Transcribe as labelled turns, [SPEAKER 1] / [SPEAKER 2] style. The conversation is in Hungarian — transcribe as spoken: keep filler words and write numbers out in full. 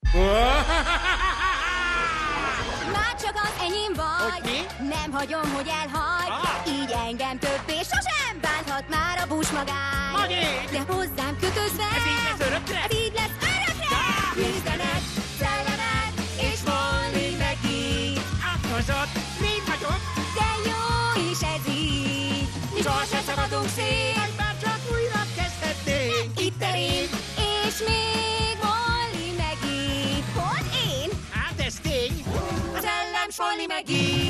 [SPEAKER 1] Már csak az enyém vagy.
[SPEAKER 2] Hogy mi?
[SPEAKER 1] Nem hagyom, hogy elhagy.
[SPEAKER 2] Ah.
[SPEAKER 1] Így engem többé sosem bánthat már a búsmagány.
[SPEAKER 2] Magé!
[SPEAKER 1] De hozzám kötözve.
[SPEAKER 2] Ez így lesz örökre?
[SPEAKER 1] Ez így lesz örökre.
[SPEAKER 2] Ah.
[SPEAKER 1] Küzdenek, szellenek, és Molly McGee.
[SPEAKER 2] Átkozott, én vagyok.
[SPEAKER 1] De jó is ez így. Mi sohasem szakadunk szét.
[SPEAKER 2] Vagy már csak újra kezdhetnénk.
[SPEAKER 1] Itt én, és még Molly McGee. Hogy én?
[SPEAKER 2] Hát ez tény.
[SPEAKER 1] Az ellem Molly McGee.